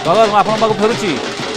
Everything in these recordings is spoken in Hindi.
गगन आपण पाक फेरुची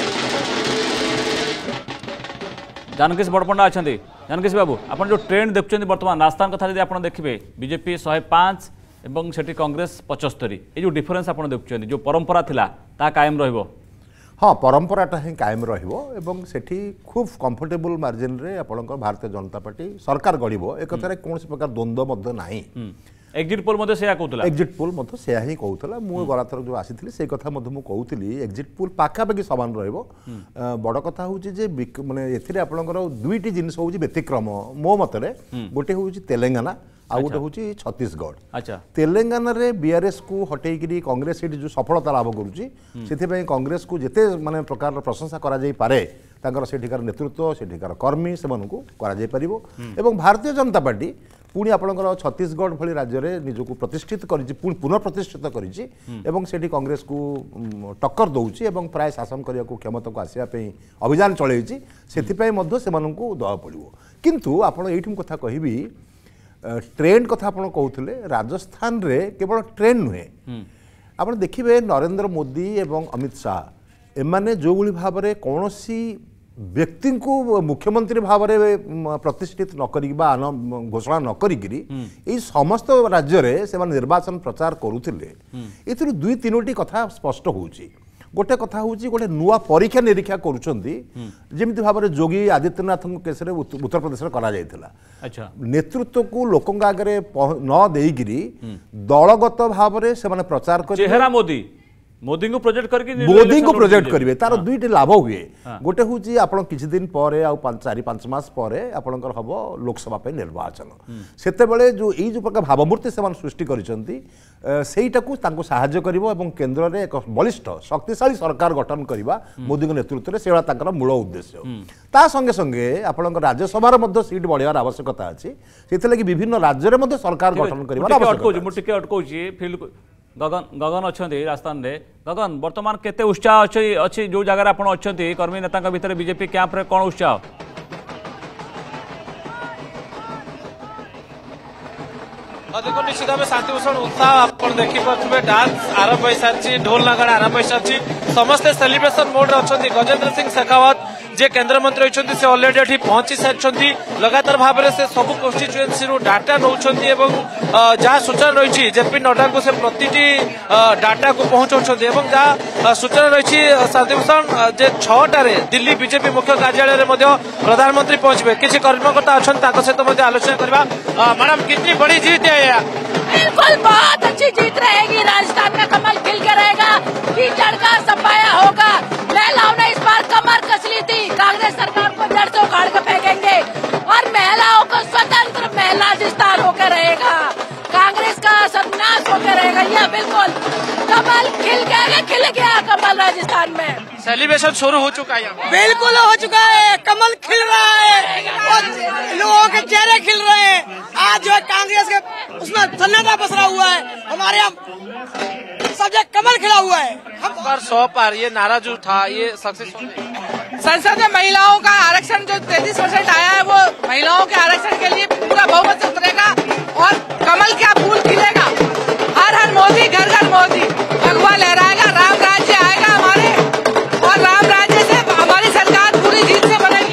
जानकीश बड़पंडा अच्छा जानकीश बाबू आप जो ट्रेंड देखुं बर्तमान राजस्थान कथा यदि आप देखिए बीजेपी 105 एवं सेठी कांग्रेस 75 ये जो डिफरेन्स आप देखुं जो परंपरा थिला ता कायम रहिबो। हाँ परंपराटा ही कायम रहिबो एवं सेठी खूब कंफर्टेबल मार्जिन रे आपनकर भारतीय जनता पार्टी सरकार गढ़िबो एक कथारे कौन प्रकार द्वंद्व मध्य नाही। एग्जिट पोल मध्य सेया कहउतला एग्जिट पोल मध्य सेया ही कहउतला मु गलाथर जो आसीथिली से कथा मध्य मु कहउतली एग्जिट पोल पाखा पाखी समान रहिबो। बड़ कथा होउची जे माने एथिरे आपनकर दुईटी जिनिस होउची व्यतिक्रम मो मतरे गोटे होउची तेलंगाना आ गोटे होउची छत्तीसगढ़। अच्छा तेलंगाना रे बीआरएस को हटेइकरी कांग्रेस जो सफलता लाभ करुची सेथिपई कांग्रेस को जेते माने प्रकार प्रशंसा करा जाई पारे तांकर सेठिकार नेतृत्व सेठिकार कर्मी सेमानकु करा जाई परिबो एवं भारतीय जनता पार्टी पुणी आपणकर छत्तीसगढ़ भली राज्य में निजक प्रतिष्ठित करिछि पुनः प्रतिष्ठित करिछि एवं सेठी कांग्रेस को टक्कर दउछि एवं प्राय शासन करिया को क्षमता को आसिया पे अभियान चलैछि सेथिपई मध्य सेमानकु दवा पड़िबो। किंतु आपण एठिम कथा कहिबी ट्रेंड कथा आपण कहउथिले राजस्थान रे केवल ट्रेंड नुहे आपण देखिबे नरेंद्र मोदी एवं अमित शाह एमाने जो भली भाव में कौनसी व्यक्ति को मुख्यमंत्री भाव में प्रतिष्ठित न करी घोषणा न करी समस्त राज्य रे से निर्वाचन प्रचार करुले ए दुई तीनोटी कथा स्पष्ट होउची। गोटे कथा होउची गोटे नुआ परीक्षा निरीक्षा करुचंती जेमिति भाव में योगी आदित्यनाथ केस रे उत्तर प्रदेश रे करा जायतिला। अच्छा नेतृत्व को लोकंग आगे न देइगिरी दलगत भाव में से प्रचार कर चेहरा मोदी को प्रोजेक्ट करेंगे तार दुईट लाभ हुए गोटे हूँ आप किसी दिन पर 4-5 मास पर आपंकर हम लोकसभा निर्वाचन से जो यही जो प्रकार भावमूर्ति से सृष्टि कर केन्द्र में एक बलिष्ठ शक्तिशाली सरकार गठन करने मोदी नेतृत्व में से मूल उद्देश्य ता संगे संगे आप राज्यसभा सीट बढ़ार आवश्यकता अच्छी से विभिन्न राज्य में सरकार गठन कर गगन अच्छा राजस्थान रे गगन वर्तमान केते उत्साह अच्छी जो जगह आप कर्मी नेता भितर बीजेपी कैंप रे कौन उत्साह देखो निश्चित भाव शांतिभूषण उत्साह आप देखिपे डांस आरंभ हो सारी ढोल नगाड़ा आरंभ हो सारी समस्ते सेलिब्रेशन मोड अच्छा गजेंद्र सिंह शेखावत जे केंद्र मंत्री होती से ऑलरेडी एठी पहुंची सारी लगातार भाव में से सब कन्स्टिट्युएंसी डाटा नौ जहाँ सूचना रही जेपी नड्डा को से प्रति डाटा को पहुंचा जहाँ सूचना रही शांतिभूषण जे 6टारे दिल्ली बीजेपी मुख्य कार्यालय में प्रधानमंत्री पहुंचे किसी कर्मकर्ता अच्छा सहित आलोचना करवा। मैडम कितनी बड़ी जीत है यह? बिल्कुल बहुत अच्छी जीत रहेगी। राजस्थान का कमल खिल के रहेगा, कीचड़ का सफाया होगा। महिलाओं ने इस बार कमर कस ली थी, कांग्रेस सरकार को जड़ से उखाड़ के फेंकेंगे और महिलाओं को स्वतंत्र महिला राजस्थान होकर रहेगा, कांग्रेस का सर्वनाश होकर रहेगा। यह बिल्कुल कमल खिल गया कमल राजस्थान में। सेलिब्रेशन शुरू हो चुका है? बिल्कुल हो चुका है, कमल खिल रहा है और लोगों के चेहरे खिल रहे हैं। आज जो है कांग्रेस के उसमें सन्नाटा पसरा हुआ है, हमारे यहाँ सब जगह कमल खिला हुआ है। हम पर 100 पार ये नारा जो था ये सक्सेस संसद में महिलाओं का आरक्षण जो 33% आया है वो महिलाओं के आरक्षण के लिए पूरा बहुमत से उतरेगा और कमल क्या फूल खिलेगा। हर हर मोदी घर घर मोदी भगवा लहराएगा, राम राज्य आएगा हमारे और राम राज्य से हमारी सरकार पूरी जीत से बनेगी।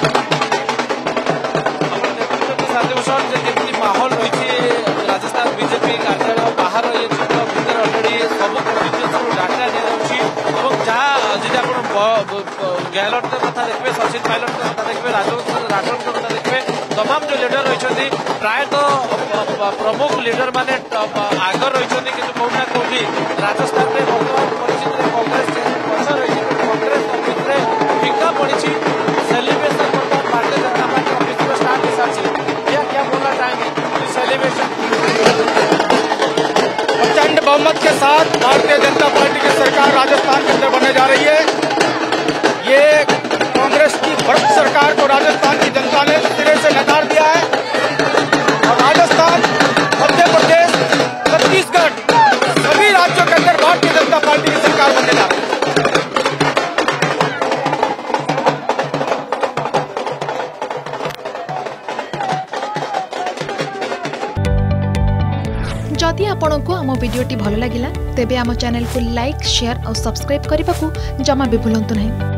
माहौल रही राजस्थान बीजेपी कार्यालय बाहर ये भर अलरेडी सब डाटा दिखाई जहाँ जी आप गहलोत कथा देखिए, सचिन पायलट कथा देखिए, राठौर कथा देखिए, तमाम जो लीडर रही प्रायतः प्रमुख लीडर माने आगर रही कि कौना कौटी राजस्थान में वर्तमान परिस्थिति कांग्रेस पछ रही कांग्रेस ऑफिस में फिका पड़ी celebration Bharatiya Janata party office में स्टार्ट हो सारी। यह क्या बोलना चाहेंगे सेलिब्रेशन? प्रचंड बहुमत के साथ भारतीय जनता पार्टी की सरकार राजस्थान के अंदर बनने जा रही है। ये कांग्रेस की भ्रष्ट सरकार को राजस्थान की जनता ने सिरे से नकार दिया है और राजस्थान, मध्य प्रदेश, छत्तीसगढ़ सभी राज्यों के अंदर भारतीय जनता पार्टी की सरकार बनने जा रही है। जदि आपंक आम आम वीडियोटी भल लगा तेब आम चैनल को लाइक शेयर और सब्सक्राइब करने को जमा भी भूलु नहीं।